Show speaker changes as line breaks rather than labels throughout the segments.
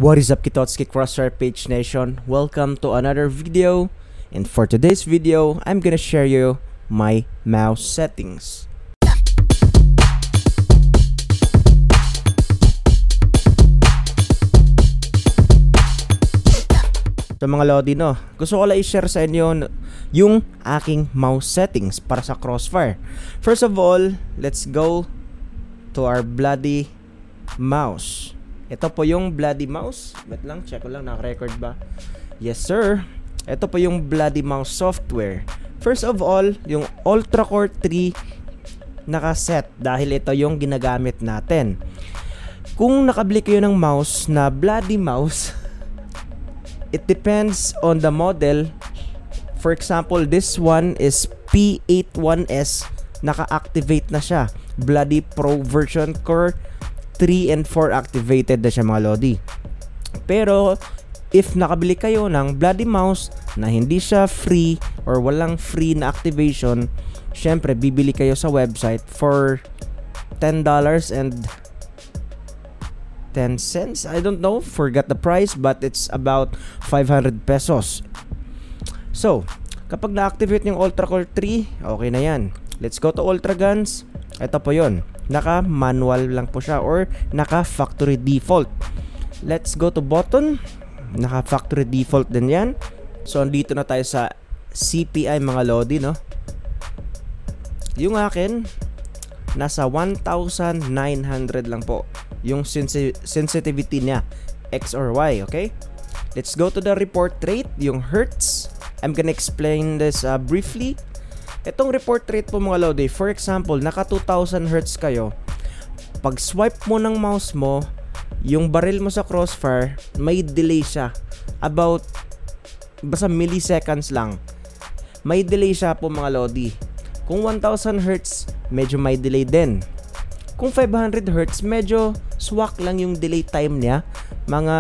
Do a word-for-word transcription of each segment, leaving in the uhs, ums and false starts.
What is up, Kitotsuki Crossfire Page Nation? Welcome to another video, and for today's video, I'm gonna share you my mouse settings. So mga Lodi, no, gusto ko lang i-share sa inyo yung aking mouse settings para sa Crossfire. First of all, let's go to our bloody mouse. Ito po yung bloody mouse. Wait lang, check ko lang, naka-record ba? Yes sir. Ito po yung bloody mouse software. First of all, yung Ultra Core three nakaset dahil ito yung ginagamit natin. Kung nakabili kayo ng mouse na bloody mouse, it depends on the model. For example, this one is P eighty-one S. Naka-activate na siya. Bloody Pro version core three and four activated na siya mga Lodi. Pero if nakabili kayo ng bloody mouse na hindi siya free or walang free na activation, syempre bibili kayo sa website for ten dollars and ten cents. I don't know, forgot the price, but it's about five hundred pesos. So, kapag na-activate yung Ultra Core three, okay na yan. Let's go to Ultra Guns. Ito po yun. Naka-manual lang po siya or naka-factory default. Let's go to button. Naka-factory default din yan. So, andito na tayo sa C P I mga Lodi, no? Yung akin, nasa one thousand nine hundred lang po yung sensi sensitivity niya, X or Y, okay? Let's go to the report rate, yung hertz. I'm gonna explain this uh, briefly. Itong report rate po mga Lodi, for example, naka two thousand hertz kayo. Pag swipe mo ng mouse mo, yung barrel mo sa Crossfire, may delay siya. About, basta milliseconds lang. May delay siya po mga Lodi. Kung one thousand hertz, medyo may delay din. Kung five hundred hertz, medyo swak lang yung delay time niya. Mga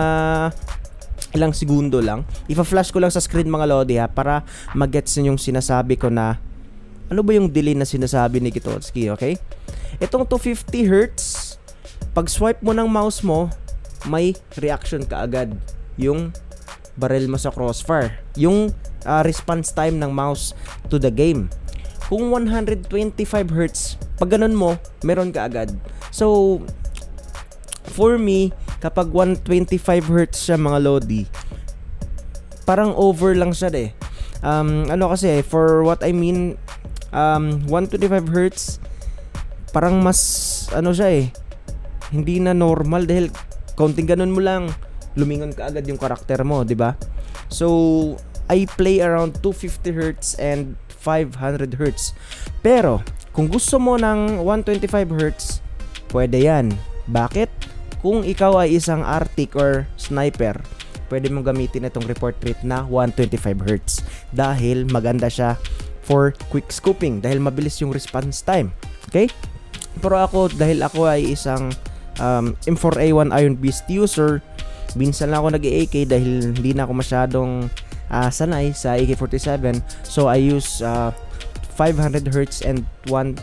ilang segundo lang. Ipa-flash ko lang sa screen mga Lodi ha, para mag-gets yung sinasabi ko na ano ba yung delay na sinasabi ni Kitotsuki, okay? Itong two fifty hertz, pag swipe mo ng mouse mo, may reaction ka agad yung barrel mo sa Crossfire. Yung uh, response time ng mouse to the game. Kung one twenty-five hertz, pag ganun mo, meron ka agad. So, for me, kapag one twenty-five hertz siya mga Lodi, parang over lang siya eh. Um, ano kasi, for what I mean, um, one twenty-five hertz, parang mas, ano siya eh, hindi na normal dahil counting ganun mo lang, lumingon ka agad yung karakter mo, di ba? So, I play around two fifty hertz and five hundred hertz. Pero, kung gusto mo ng one twenty-five hertz, pwede yan. Bakit? Kung ikaw ay isang Arctic or sniper, pwede mong gamitin itong report rate na one twenty-five hertz dahil maganda siya for quick scoping dahil mabilis yung response time. Okay? Pero ako, dahil ako ay isang um, M four A one Iron Beast user, minsan lang ako nag-A K dahil hindi na ako masyadong uh, sanay sa A K forty-seven. So I use uh, five hundred hertz and one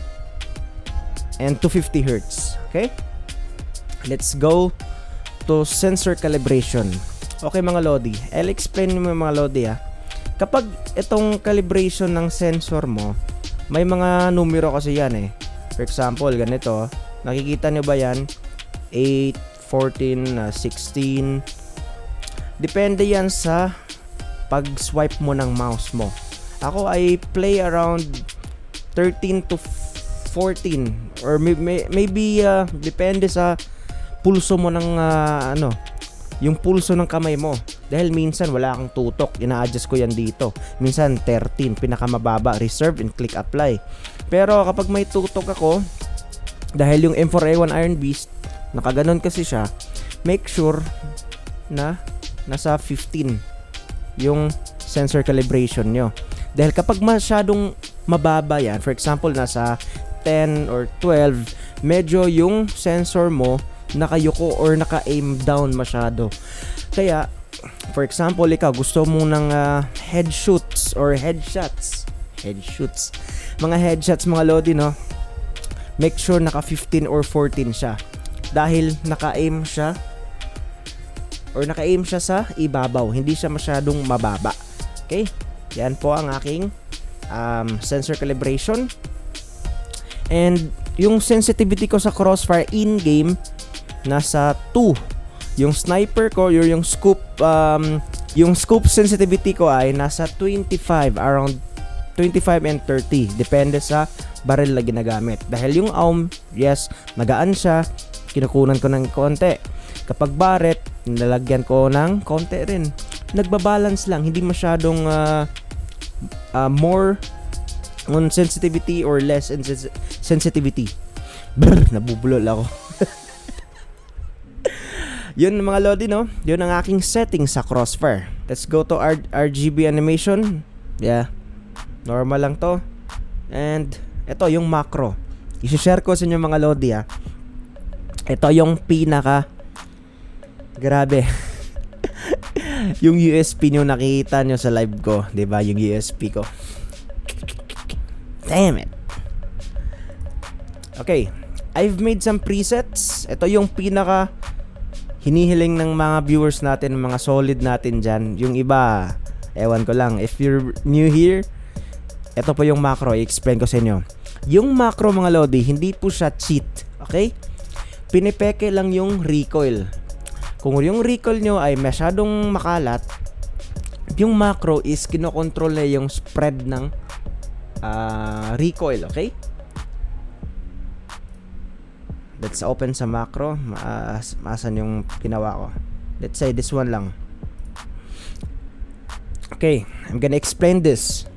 and two fifty hertz. Okay? Let's go to sensor calibration. Okay mga Lodi, I'll explain mo mga Lodi ha. Kapag itong calibration ng sensor mo, may mga numero kasi yan eh. For example, ganito, nakikita nyo ba yan? eight, fourteen, sixteen. Depende yan sa pag swipe mo ng mouse mo. Ako ay play around thirteen to fourteen or may, may, maybe uh, depende sa pulso mo ng uh, ano, yung pulso ng kamay mo. Dahil minsan wala kang tutok, ina-adjust ko yan dito. Minsan thirteen, pinakamababa, reserve and click apply. Pero kapag may tutok ako, dahil yung M four A one Iron Beast, nakaganon kasi siya, make sure na nasa fifteen yung sensor calibration nyo. Dahil kapag masyadong mababa yan, for example nasa ten or twelve, medyo yung sensor mo nakayuko or naka-aim down masyado. Kaya, for example, ikaw gusto mo ng uh, head shoots or headshots. Head shoots. Mga headshots mga Lodi, no? Make sure naka fifteen or fourteen siya. Dahil naka-aim siya or naka-aim siya sa ibabaw. Hindi siya masyadong mababa. Okay? Yan po ang aking um, sensor calibration. And yung sensitivity ko sa crossfire in-game, nasa two. Yung sniper ko, or yung scope, um, yung scope sensitivity ko ay nasa twenty-five, around twenty-five and thirty. Depende sa barrel na ginagamit. Dahil yung Aum, yes, magaan siya. Kinukunan ko ng konti. Kapag Barrett, nilalagyan ko ng konti rin. Nagbabalance lang. Hindi masyadong uh, uh, more on sensitivity or less in sens sensitivity. Brr, nabubulol ako. Yun mga lodi, no? Yun ang aking setting sa crossfire. Let's go to R RGB animation. Yeah. Normal lang to. And ito yung macro. I-share ko sa inyo mga lodi, ah. Ito yung pinaka grabe. Yung U S P nyo nakita nyo sa live ko, 'di ba? Yung U S P ko. Damn it. Okay, I've made some presets. Ito yung pinaka hinihiling ng mga viewers natin, mga solid natin dyan. Yung iba, ewan ko lang. If you're new here, ito po yung macro. I-explain ko sa inyo. Yung macro mga lodi, hindi po siya cheat. Okay? Pinipeke lang yung recoil. Kung yung recoil nyo ay masyadong makalat, yung macro is kinokontrol na yung spread ng uh, recoil. Okay? Let's open sa macro. Maas, maasan yung ginawa ko. Let's say this one lang. Okay, I'm gonna explain this.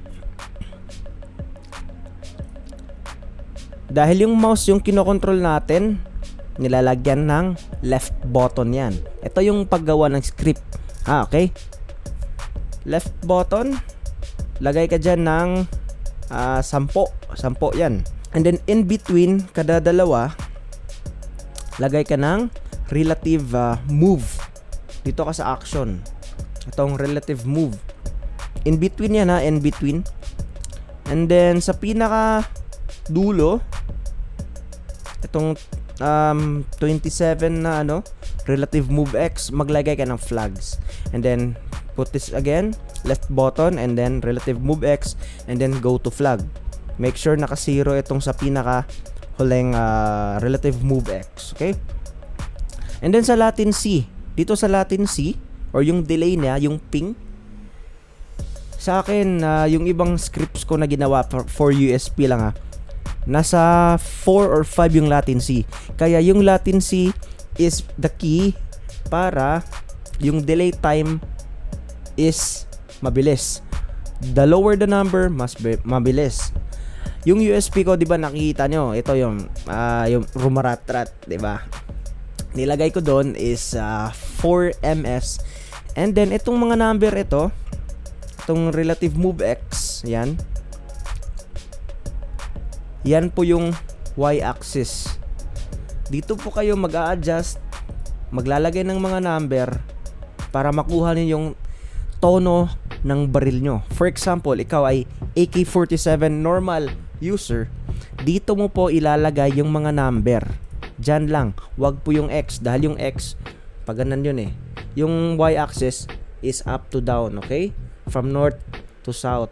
Dahil yung mouse yung kinokontrol natin, nilalagyan ng left button yan. Ito yung paggawa ng script. Ah, okay. Left button, lagay ka dyan ng uh, sampo. Sampo yan. And then in between, kada dalawa, lagay ka ng relative uh, move. Dito ka sa action. Itong relative move. In between yan ha, in between. And then sa pinaka dulo, itong um, twenty-seven na ano, relative move X, maglagay ka ng flags. And then put this again, left button, and then relative move X, and then go to flag. Make sure naka zero itong sa pinaka huling uh, relative move X. Okay? And then sa latency, dito sa latency or yung delay niya, yung ping, sa akin uh, yung ibang scripts ko na ginawa for, for U S P lang ha, nasa four or five yung latency. Kaya yung latency is the key para yung delay time is mabilis. The lower the number, mas mabilis. Yung U S P ko, 'di ba nakikita nyo? Ito yung uh, yung rumarat-rat, 'di ba? Nilagay ko doon is uh, four M S. And then itong mga number ito, itong relative move X, yan. Yan po yung Y-axis. Dito po kayo mag-a-adjust, maglalagay ng mga number para makuha niyo yung tono ng baril nyo. For example, ikaw ay A K forty-seven normal user, dito mo po ilalagay yung mga number. Diyan lang, wag po yung X, dahil yung X, pag ganun yun eh. Yung Y-axis is up to down, okay? From north to south.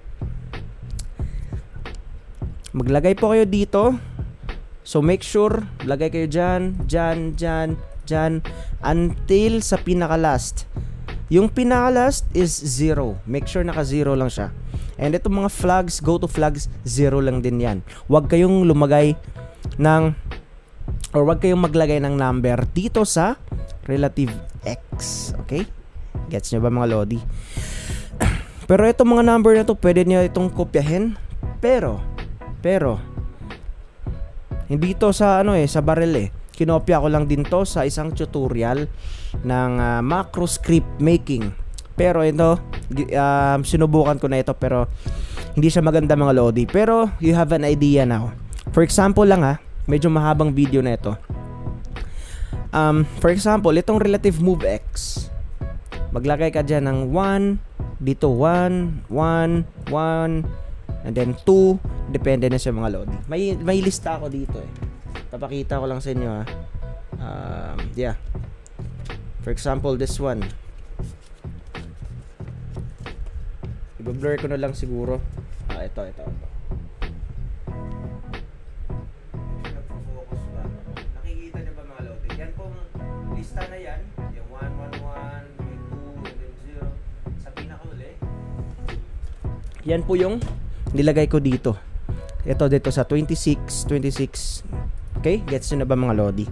Maglagay po kayo dito. So make sure, lagay kayo dyan, dyan, dyan, dyan, until sa pinaka-last. Yung pinaka-last is zero. Make sure naka-zero lang siya. And itong mga flags, go to flags, zero lang din yan. Huwag kayong lumagay ng, or huwag kayong maglagay ng number dito sa relative X. Okay? Gets nyo ba mga lodi? Pero itong mga number na to, pwede nyo itong kopyahin. Pero, pero, hindi to sa ano eh, sa barrel eh. Kinopya ko lang din to sa isang tutorial ng uh, macro script making. Pero ito, um, sinubukan ko na ito pero hindi siya maganda mga lodi. Pero you have an idea now. For example lang ha, medyo mahabang video na ito. Um, for example, itong relative move X. Maglagay ka dyan ng one, dito one, one, one, and then two. Depende na sa mga lodi. May, may lista ako dito eh. Papakita ko lang sa inyo ha. Um, yeah. For example, this one. I-blur ko na lang siguro. Ah, ito, ito, ito. Nagpo-focus ba? Nakikita niyo ba mga lodi? Yan pong lista na yan. Yung one, one, one, yung two, and then zero. Sa pinakauli. Yan po yung nilagay ko dito. Ito dito sa twenty-six, twenty-six. Okay? Gets nyo na ba mga lodi?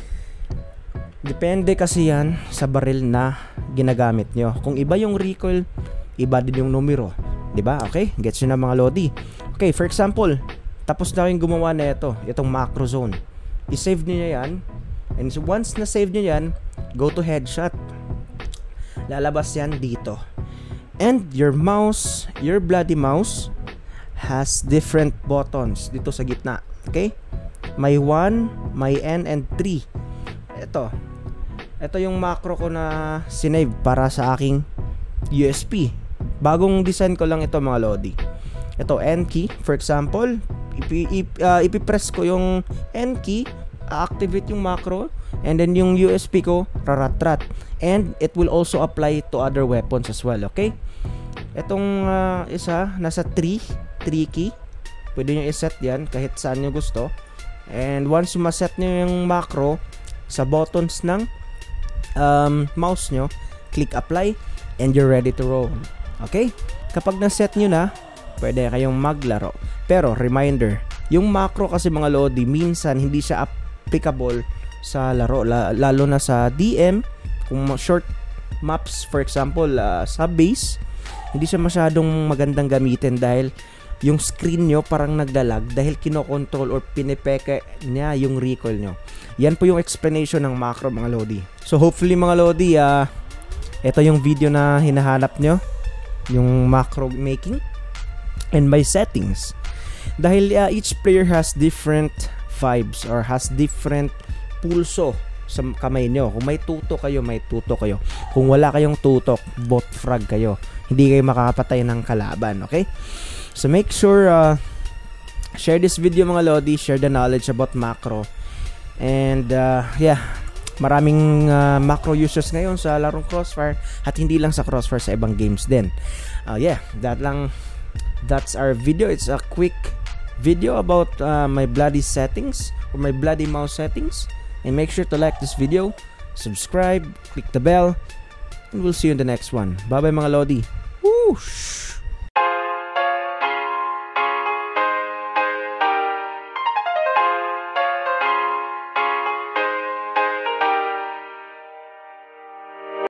Depende kasi yan sa baril na ginagamit nyo. Kung iba yung recoil, iba din yung numero, 'di ba? Okay? Gets nyo na mga lodi. Okay, for example, tapos na kayong gumawa na ito, itong macro zone. I-save niyo yan. And so once na save niyo yan, go to headshot. Lalabas yan dito. And your mouse, your bloody mouse has different buttons dito sa gitna. Okay? May one, may N, and three. Ito. Ito yung macro ko na sinave para sa aking U S B. Bagong design ko lang ito mga lodi. Ito N key, for example, ipi, ip, uh, ipipress ko yung N key, activate yung macro, and then yung U S B ko raratrat. And it will also apply to other weapons as well, okay? Itong uh, isa nasa three key. Pwede nyo iset yan kahit saan nyo gusto. And once ma-set nyo yung macro sa buttons ng um, mouse nyo, click apply and you're ready to roll. Okay? Kapag na-set nyo na, pwede kayong maglaro. Pero, reminder, yung macro kasi mga lodi, minsan hindi siya applicable sa laro. Lalo na sa D M, kung short maps, for example, uh, sa base, hindi siya masyadong magandang gamitin dahil yung screen nyo parang naglalag dahil kinokontrol or pinipeke niya yung recoil nyo. Yan po yung explanation ng macro mga lodi. So, hopefully mga lodi, uh, ito yung video na hinahanap nyo, yung macro making and my settings. Dahil uh, each player has different vibes or has different pulso sa kamay nyo. Kung may tutok kayo, may tutok kayo. Kung wala kayong tutok, bot frag kayo. Hindi kayo makakapatay ng kalaban, okay? So make sure uh, share this video mga lodi, share the knowledge about macro. And uh, yeah, maraming uh, macro users ngayon sa larong Crossfire at hindi lang sa Crossfire, sa ibang games din. Uh, yeah, that lang. That's our video. It's a quick video about uh, my bloody settings or my bloody mouse settings. And make sure to like this video, subscribe, click the bell, and we'll see you in the next one. Bye bye mga lodi. Whoosh!